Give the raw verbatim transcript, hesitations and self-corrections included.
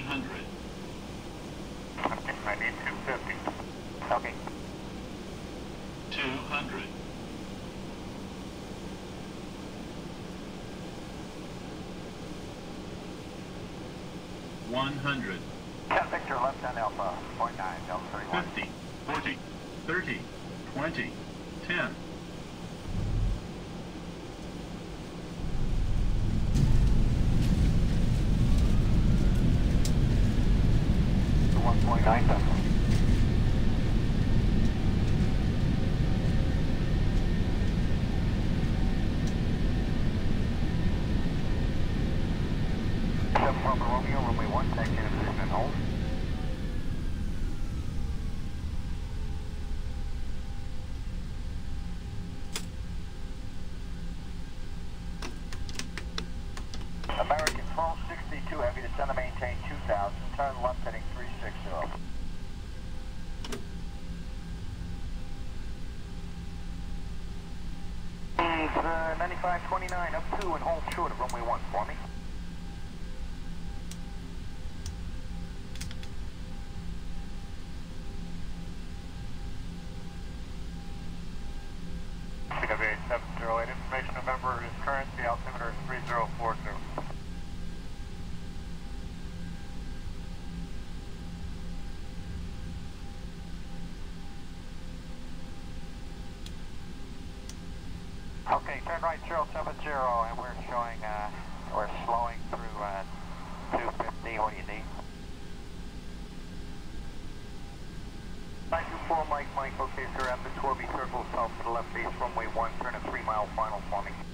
hundred. Okay, I need two fifty. Okay. two hundred. one hundred. ten Victor left on Alpha, point nine, Delta thirty-one. fifty, forty, thirty, twenty, ten. one point nine Delta. seven Papa Romeo, runway one, taxi in position and hold. American twelve sixty-two, heavy descend to maintain two thousand, turn left heading three sixty. Uh, ninety-five twenty-nine, up two and hold short of runway one for me. K P A E seven zero eight, information November is current, the altimeter is three zero four zero. Okay, turn right zero seven zero, and we're showing, uh, we're slowing through uh, two fifty. What do you need? nine two four, Mike, Mike, okay, sir, at the Torby Circle, south to the left base, runway one, turn a three mile final for me.